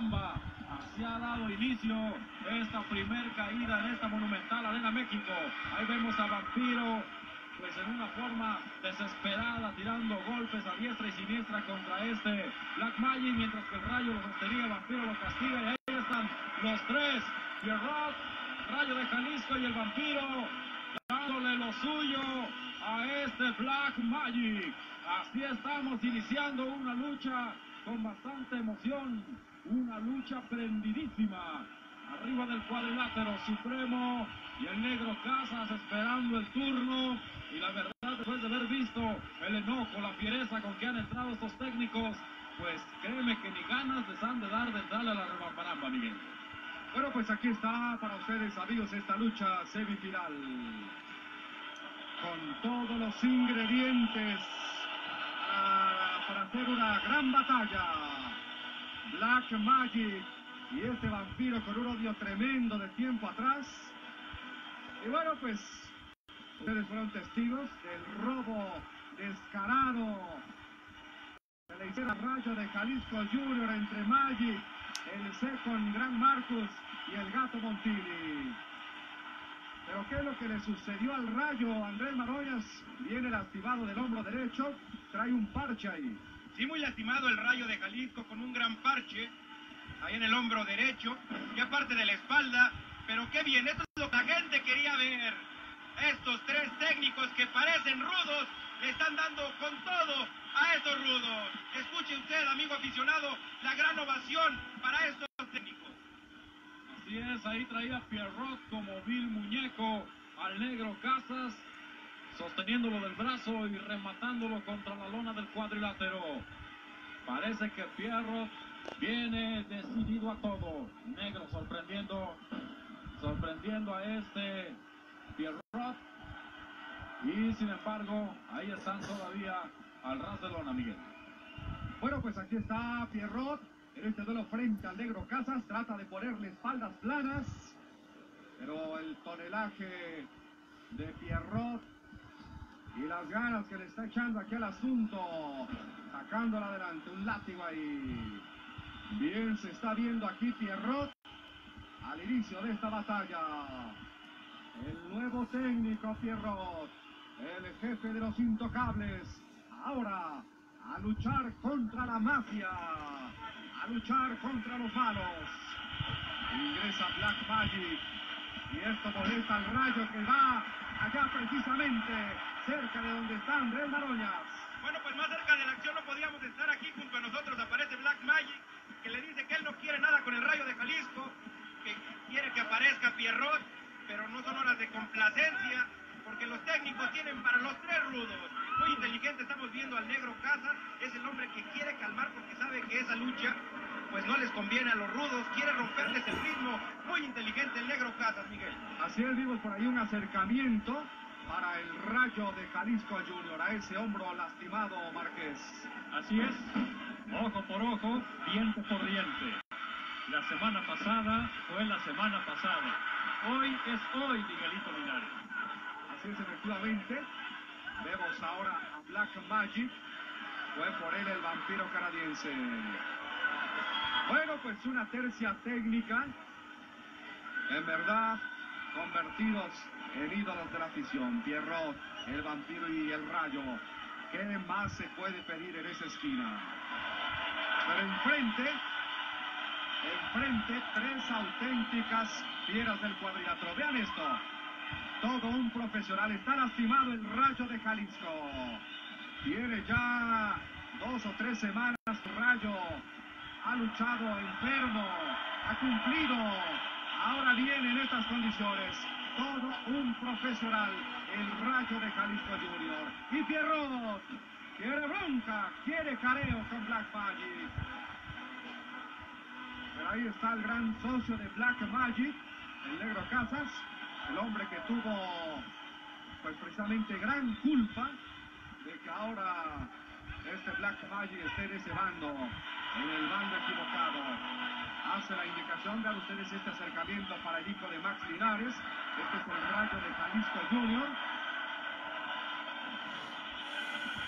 Cochabamba. Así ha dado inicio esta primer caída en esta monumental Arena México. Ahí vemos a Vampiro, pues en una forma desesperada, tirando golpes a diestra y siniestra contra este Black Magic, mientras que el Rayo lo sostenía, Vampiro lo castiga, y ahí están los tres, Pierrot, Rayo de Jalisco y el Vampiro, dándole lo suyo a este Black Magic. Así estamos iniciando una lucha con bastante emoción, una lucha prendidísima. Arriba del cuadrilátero Supremo y el Negro Casas esperando el turno. Y la verdad, después de haber visto el enojo, la fiereza con que han entrado estos técnicos, pues créeme que ni ganas les han de dar de darle a la rebambaramba, Miguel. Bueno, pues aquí está para ustedes, amigos, esta lucha semifinal. Con todos los ingredientes para hacer una gran batalla. Black Magic y este Vampiro con un odio tremendo de tiempo atrás. Y bueno, pues ustedes fueron testigos del robo descarado que le hiciera Rayo de Jalisco Junior entre Magic, el Second Gran Marcus y el Gato Montini. Pero ¿qué es lo que le sucedió al Rayo? Andrés Maroñas viene lastimado del hombro derecho, trae un parche ahí. Sí, muy lastimado el Rayo de Jalisco con un gran parche ahí en el hombro derecho y aparte de la espalda. Pero qué bien, esto es lo que la gente quería ver. Estos tres técnicos que parecen rudos le están dando con todo a estos rudos. Escuche usted, amigo aficionado, la gran ovación para estos técnicos. Así es, ahí traía Pierrot como vil muñeco al Negro Casas, sosteniéndolo del brazo y rematándolo contra la lona del cuadrilátero. Parece que Pierrot viene decidido a todo. Negro sorprendiendo a este Pierrot. Y sin embargo, ahí están todavía al ras de lona, Miguel. Bueno, pues aquí está Pierrot en este duelo frente al Negro Casas. Trata de ponerle espaldas planas, pero el tonelaje de Pierrot y las ganas que le está echando aquí al asunto, sacándola adelante, un látigo ahí. Bien se está viendo aquí Pierrot al inicio de esta batalla. El nuevo técnico Pierrot, el jefe de los intocables, ahora a luchar contra la mafia, a luchar contra los malos. Ingresa Black Magic y esto molesta al Rayo, que va allá precisamente cerca de donde está Andrés Maroñas. Bueno, pues más cerca de la acción no podíamos estar. Aquí junto a nosotros aparece Black Magic, que le dice que él no quiere nada con el Rayo de Jalisco, que quiere que aparezca Pierrot, pero no son horas de complacencia, porque los técnicos tienen para los tres rudos. Muy inteligente, estamos viendo al Negro Casas, es el hombre que quiere calmar porque sabe que esa lucha pues no les conviene a los rudos, quiere romperles el ritmo. Muy inteligente el Negro Casas, Miguel. Así es, vimos por ahí un acercamiento para el Rayo de Jalisco Junior, a ese hombro lastimado Márquez. Así es, ojo por ojo, diente por diente. La semana pasada fue la semana pasada. Hoy es hoy, Miguelito Linares. Así es, efectivamente. Vemos ahora a Black Magic. Fue por él el Vampiro canadiense. Bueno, pues una tercia técnica. En verdad, convertidos en ídolos de la afición. Pierrot, el Vampiro y el Rayo. ¿Qué más se puede pedir en esa esquina? Pero enfrente, tres auténticas fieras del cuadrilátero. Vean esto. Todo un profesional. Está lastimado el Rayo de Jalisco. Tiene ya 2 o 3 semanas. Rayo ha luchado enfermo. Ha cumplido. Ahora viene en estas condiciones. Todo un profesional. El Rayo de Jalisco Junior. Y Pierrot quiere bronca. Quiere careo con Black Magic. Pero ahí está el gran socio de Black Magic, el Negro Casas, el hombre que tuvo pues precisamente gran culpa de que ahora este Black Magic esté en ese bando, en el bando equivocado. Hace la indicación, vean ustedes este acercamiento para el hijo de Max Linares. Este es el Rayo de Jalisco Junior.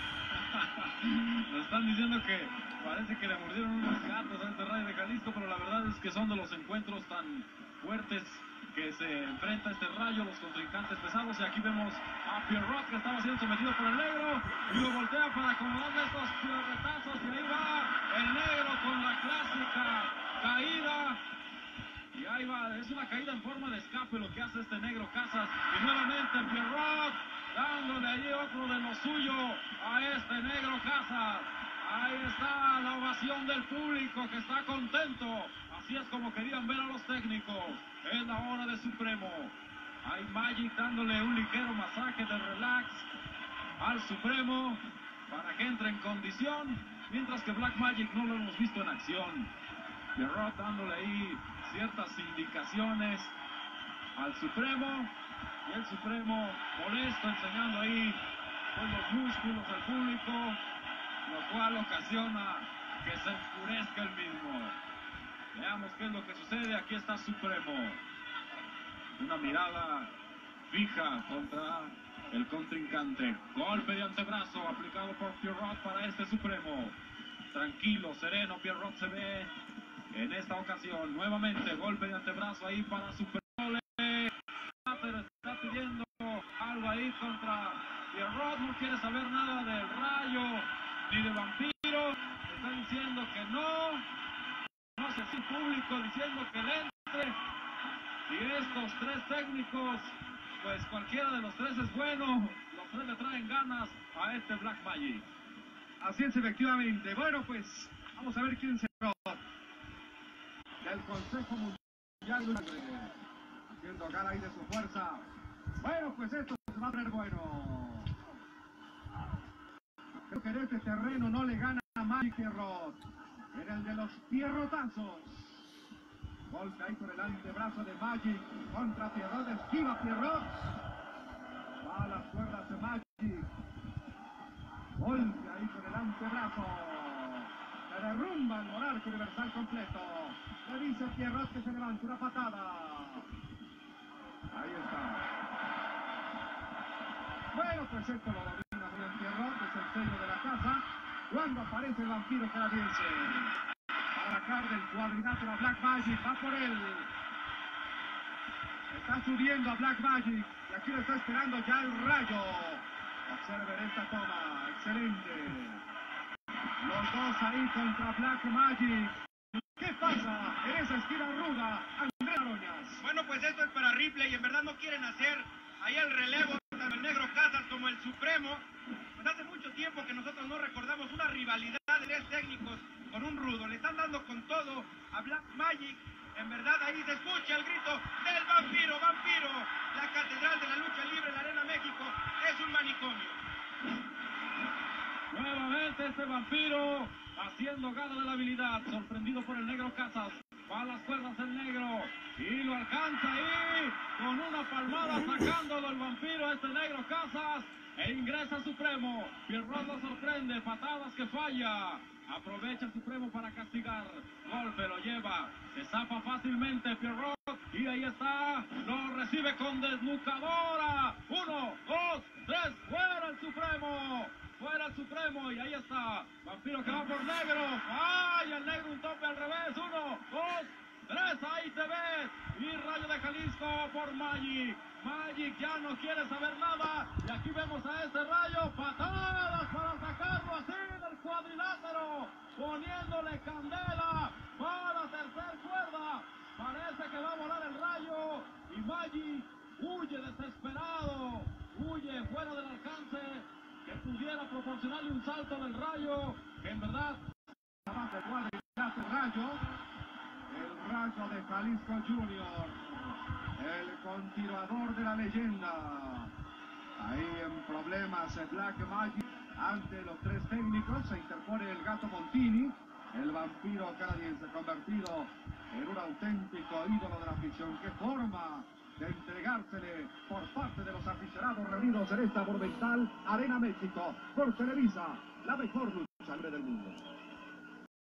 Nos están diciendo que parece que le mordieron unos gatos a este Rayo de Jalisco, pero la verdad que son de los encuentros tan fuertes que se enfrenta este Rayo, los contrincantes pesados. Y aquí vemos a Pierrot, que estaba siendo sometido por el negro, y lo voltea para acomodarle estos pierretazos, y ahí va el negro con la clásica caída. Y ahí va, es una caída en forma de escape lo que hace este negro Casas. Y nuevamente Pierrot dándole allí otro de lo suyo a este negro Casas. Ahí está la ovación del público que está contento. Así es como querían ver a los técnicos. Es la hora de Supremo. Hay Magic dándole un ligero masaje de relax al Supremo para que entre en condición, mientras que Black Magic no lo hemos visto en acción. Pierrot dándole ahí ciertas indicaciones al Supremo, y el Supremo molesto, enseñando ahí con los músculos al público, lo cual ocasiona que se enfurezca el mismo. Veamos qué es lo que sucede. Aquí está Supremo, una mirada fija contra el contrincante. Golpe de antebrazo aplicado por Pierrot para este Supremo. Tranquilo, sereno, Pierrot se ve en esta ocasión. Nuevamente golpe de antebrazo ahí para Supremo. Pero está pidiendo algo ahí contra Pierrot. No quiere saber nada del Rayo ni de Vampiro. Está diciendo que no. No sé si el público diciendo que le entre. Y estos tres técnicos, pues cualquiera de los tres es bueno. Los tres le traen ganas a este Black Magic. Así es, efectivamente. Bueno, pues vamos a ver quién se del Consejo Mundial de Sangre, haciendo gala ahí de su fuerza. Bueno, pues esto se va a poner bueno. Creo que en este terreno no le gana a Magic Pierrot. En el de los pierrotazos. Golpe ahí con el antebrazo de Magic contra Pierrot. Esquiva Pierrot. Va a las cuerdas de Magic. Golpe ahí con el antebrazo. Se derrumba el monarca universal completo. Le dice Pierrot que se levanta una patada. Ahí está. Bueno, pues esto lo domina bien Pierrot, es el sello de la casa. Cuando aparece el vampiro canadiense para sacar del cuadrilátero a Black Magic, va por él. Está subiendo a Black Magic y aquí lo está esperando ya el Rayo. Observen esta toma, excelente. Los dos ahí contra Black Magic. ¿Qué pasa en esa esquina ruda, Andrés Aroñas? Bueno, pues esto es para Ripley y en verdad no quieren hacer ahí el relevo tanto el negro Casas como el Supremo. Pues hace mucho tiempo que nosotros no recordamos una rivalidad de tres técnicos con un rudo. Le están dando con todo a Black Magic. En verdad ahí se escucha el grito del vampiro, vampiro. La catedral de la lucha libre en la Arena México es un manicomio. Nuevamente este vampiro haciendo gala de la habilidad, sorprendido por el negro Casas. Va a las cuerdas el negro y lo alcanza ahí con una palmada, sacándolo el vampiro a este negro Casas, e ingresa Supremo. Pierrot lo sorprende, patadas que falla. Aprovecha el Supremo para castigar. Golpe lo lleva, se zapa fácilmente Pierrot y ahí está, lo recibe con desnucadora. 1, 2, 3, fuera el Supremo. Fuera el Supremo y ahí está. Vampiro que va por negro. ¡Ay! El negro un tope al revés. 1, 2, 3. Ahí te ves. Y Rayo de Jalisco por Magic. Magic ya no quiere saber nada. Y aquí vemos a este Rayo. Patadas para sacarlo así del cuadrilátero. Poniéndole candela. Va a la tercera cuerda. Parece que va a volar el Rayo. Y Magic huye desesperado. Huye fuera del alcance que pudiera proporcionarle un salto del Rayo, que en verdad más de cuadrilátero Rayo, el Rayo de Jalisco Junior, el continuador de la leyenda. Ahí en problemas el Black Magic ante los tres técnicos. Se interpone el Gato Montini, el vampiro canadiense convertido en un auténtico ídolo de la afición. ¡Qué forma de entregársele por parte de los aficionados reunidos en esta monumental Arena México por Televisa, la mejor lucha libre del mundo!